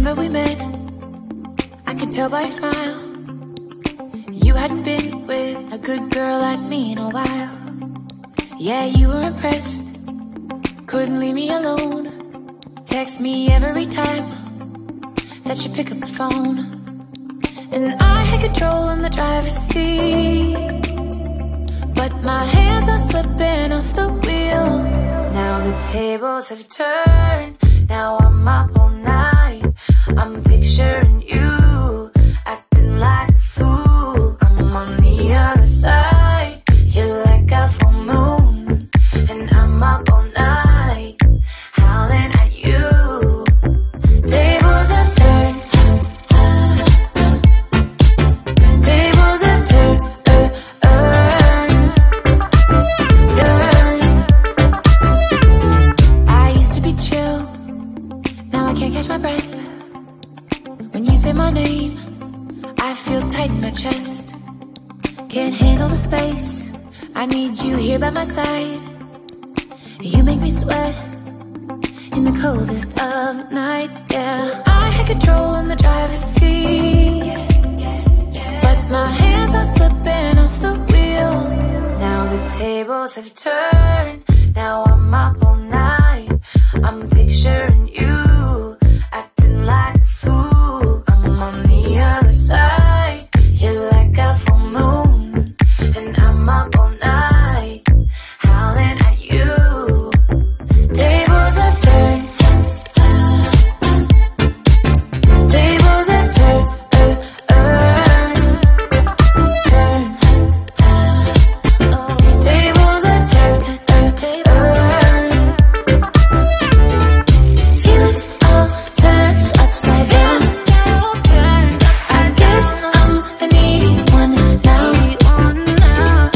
Remember we met, I could tell by your smile. You hadn't been with a good girl like me in a while. Yeah, you were impressed, couldn't leave me alone. Text me every time that you pick up the phone. And I had control in the driver's seat, but my hands are slipping off the wheel. Now the tables have turned, now I'm up all night. I'm picturing you, acting like a fool. I'm on the other side, you're like a full moon. And I'm up all night, howling at you. Tables have turned, tables have turned, I used to be chill, now I can't catch my breath. When you say my name, I feel tight in my chest. Can't handle the space, I need you here by my side. You make me sweat in the coldest of nights, yeah. I had control in the driver's seat, but my hands are slipping off the wheel. Now the tables have turned, now